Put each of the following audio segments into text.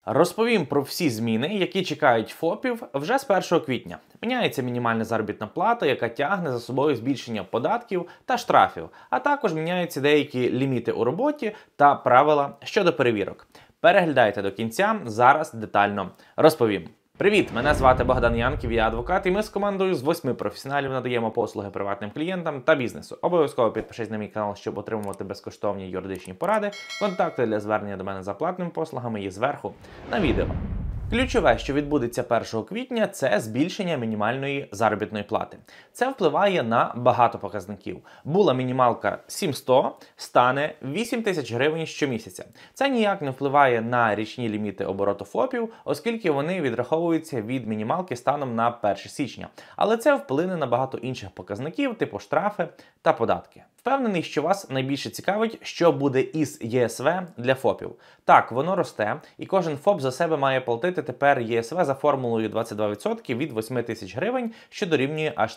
Розповім про всі зміни, які чекають ФОПів вже з 1 квітня. Міняється мінімальна заробітна плата, яка тягне за собою збільшення податків та штрафів, а також міняються деякі ліміти у роботі та правила щодо перевірок. Переглядайте до кінця, зараз детально розповім. Привіт! Мене звати Богдан Янків, я адвокат, і ми з командою з 8 професіоналів надаємо послуги приватним клієнтам та бізнесу. Обов'язково підпишись на мій канал, щоб отримувати безкоштовні юридичні поради. Контакти для звернення до мене за платними послугами є зверху на відео. Ключове, що відбудеться 1 квітня, це збільшення мінімальної заробітної плати. Це впливає на багато показників. Була мінімалка 700, стане 8 тисяч гривень щомісяця. Це ніяк не впливає на річні ліміти обороту ФОПів, оскільки вони відраховуються від мінімалки станом на 1 січня. Але це вплине на багато інших показників, типу штрафи та податки. Впевнений, що вас найбільше цікавить, що буде із ЄСВ для ФОПів. Так, воно росте, і кожен ФОП за себе має платити тепер ЄСВ за формулою 22% від 8 тисяч гривень, що дорівнює аж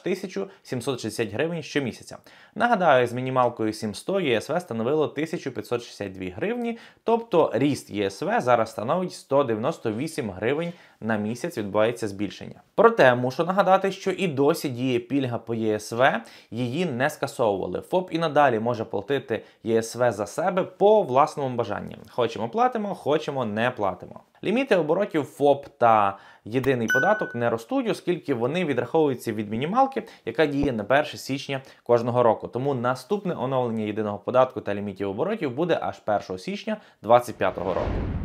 1760 гривень щомісяця. Нагадаю, з мінімалкою 700 ЄСВ становило 1562 гривні, тобто ріст ЄСВ зараз становить 198 гривень на місяць, відбувається збільшення. Проте, мушу нагадати, що і досі діє пільга по ЄСВ, її не скасовували. ФОП і надалі може платити ЄСВ за себе по власному бажанню. Хочемо платимо, хочемо не платимо. Ліміти оборотів ФОП та єдиний податок не ростуть, оскільки вони відраховуються від мінімалки, яка діє на 1 січня кожного року. Тому наступне оновлення єдиного податку та лімітів оборотів буде аж 1 січня 2025 року.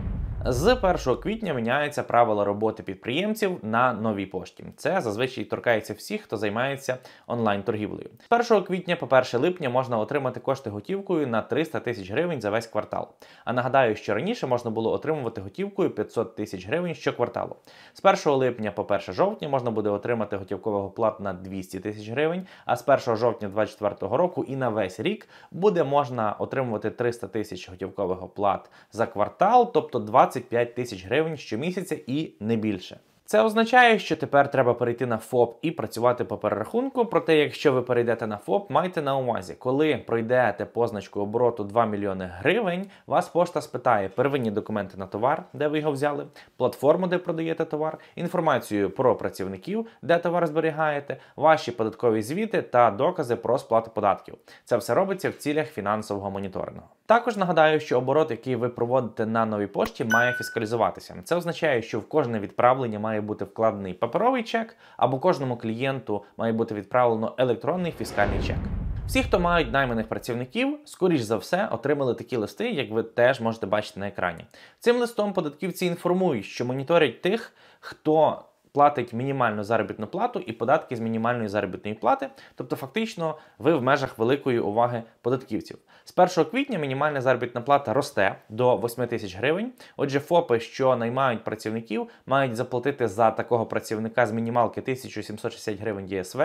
З 1 квітня міняються правила роботи підприємців на новій пошті. Це зазвичай торкається всіх, хто займається онлайн-торгівлею. З 1 квітня по 1 липня можна отримати кошти готівкою на 300 тисяч гривень за весь квартал. А нагадаю, що раніше можна було отримувати готівкою 500 тисяч гривень щокварталу. З 1 липня по 1 жовтня можна буде отримати готівкового плат на 200 тисяч гривень, а з 1 жовтня 2024 року і на весь рік буде можна отримувати 300 тисяч готівкового плат за квартал, тобто 25 тисяч гривень щомісяця і не більше. Це означає, що тепер треба перейти на ФОП і працювати по перерахунку, проте якщо ви перейдете на ФОП, майте на увазі, коли пройдете позначку обороту 2 мільйони гривень, вас пошта спитає первинні документи на товар, де ви його взяли, платформу, де продаєте товар, інформацію про працівників, де товар зберігаєте, ваші податкові звіти та докази про сплату податків. Це все робиться в цілях фінансового моніторингу. Також нагадаю, що оборот, який ви проводите на новій пошті, має фіскалізуватися. Це означає, що в кожне відправлення має бути вкладений паперовий чек, або кожному клієнту має бути відправлено електронний фіскальний чек. Всі, хто мають найманих працівників, скоріш за все, отримали такі листи, як ви теж можете бачити на екрані. Цим листом податківці інформують, що моніторять тих, хто платить мінімальну заробітну плату і податки з мінімальної заробітної плати, тобто фактично ви в межах великої уваги податківців. З 1 квітня мінімальна заробітна плата росте до 8 тисяч гривень, отже ФОПи, що наймають працівників, мають заплатити за такого працівника з мінімалки 1760 гривень ЄСВ,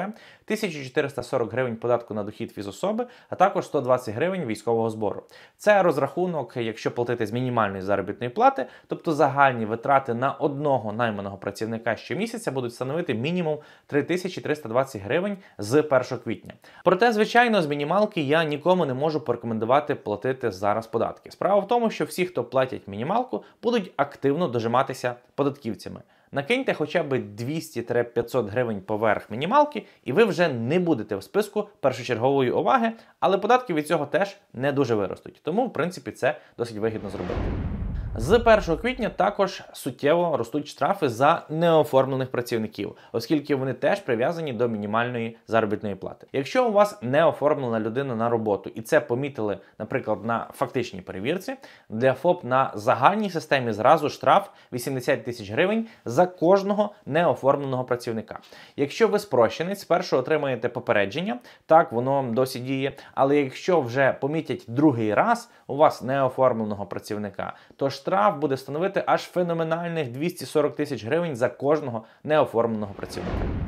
1440 гривень податку на дохід фізособи, а також 120 гривень військового збору. Це розрахунок, якщо платити з мінімальної заробітної плати, тобто загальні витрати на одного найманого працівника щомісяця будуть становити мінімум 3320 гривень з 1 квітня. Проте, звичайно, з мінімалки я нікому не можу порекомендувати платити зараз податки. Справа в тому, що всі, хто платять мінімалку, будуть активно дожиматися податківцями. Накиньте хоча б 200-500 гривень поверх мінімалки, і ви вже не будете в списку першочергової уваги, але податки від цього теж не дуже виростуть. Тому, в принципі, це досить вигідно зробити. З 1 квітня також суттєво ростуть штрафи за неоформлених працівників, оскільки вони теж прив'язані до мінімальної заробітної плати. Якщо у вас не оформлена людина на роботу, і це помітили, наприклад, на фактичній перевірці, для ФОП на загальній системі зразу штраф 80 тисяч гривень за кожного неоформленого працівника. Якщо ви спрощенець, спершу отримаєте попередження, так, воно досі діє, але якщо вже помітять другий раз у вас неоформленого працівника, то штраф буде становити аж феноменальних 240 тисяч гривень за кожного неоформленого працівника.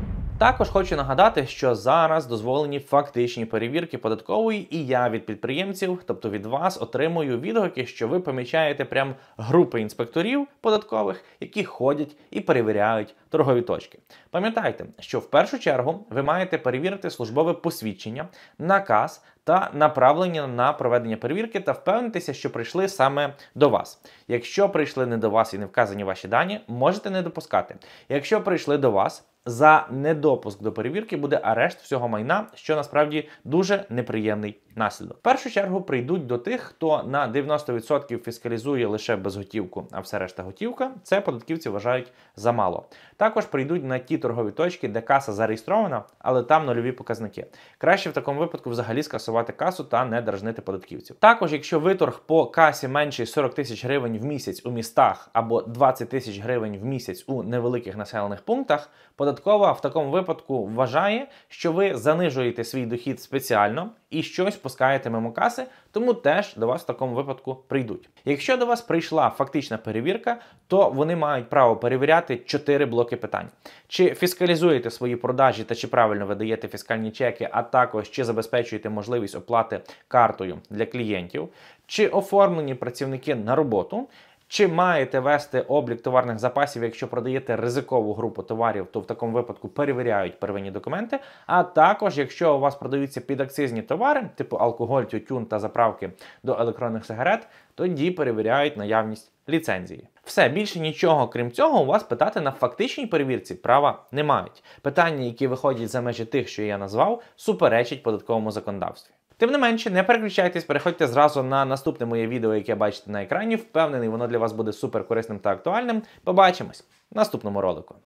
Також хочу нагадати, що зараз дозволені фактичні перевірки податкової, і я від підприємців, тобто від вас, отримую відгуки, що ви помічаєте прям групи інспекторів податкових, які ходять і перевіряють торгові точки. Пам'ятайте, що в першу чергу ви маєте перевірити службове посвідчення, наказ та направлення на проведення перевірки та впевнитися, що прийшли саме до вас. Якщо прийшли не до вас і не вказані ваші дані, можете не допускати. Якщо прийшли до вас, за недопуск до перевірки буде арешт всього майна, що насправді дуже неприємний наслідок. В першу чергу прийдуть до тих, хто на 90% фіскалізує лише безготівку, а все решта готівка. Це податківці вважають замало. Також прийдуть на ті торгові точки, де каса зареєстрована, але там нульові показники. Краще в такому випадку взагалі скасувати касу та не дражнити податківців. Також, якщо виторг по касі менший 40 тисяч гривень в місяць у містах або 20 тисяч гривень в місяць у невеликих населених пунктах, податкова в такому випадку вважає, що ви занижуєте свій дохід спеціально і щось пускаєте мимо каси, тому теж до вас в такому випадку прийдуть. Якщо до вас прийшла фактична перевірка, то вони мають право перевіряти 4 блоки питань. Чи фіскалізуєте свої продажі та чи правильно ви даєте фіскальні чеки, а також чи забезпечуєте можливість оплати картою для клієнтів, чи оформлені працівники на роботу, чи маєте вести облік товарних запасів, якщо продаєте ризикову групу товарів, то в такому випадку перевіряють первинні документи. А також, якщо у вас продаються підакцизні товари, типу алкоголь, тютюн та заправки до електронних сигарет, тоді перевіряють наявність ліцензії. Все, більше нічого, крім цього, у вас питати на фактичній перевірці права не мають. Питання, які виходять за межі тих, що я назвав, суперечать податковому законодавстві. Тим не менше, не переключайтесь, переходьте зразу на наступне моє відео, яке бачите на екрані. Впевнений, воно для вас буде супер корисним та актуальним. Побачимось в наступному ролику.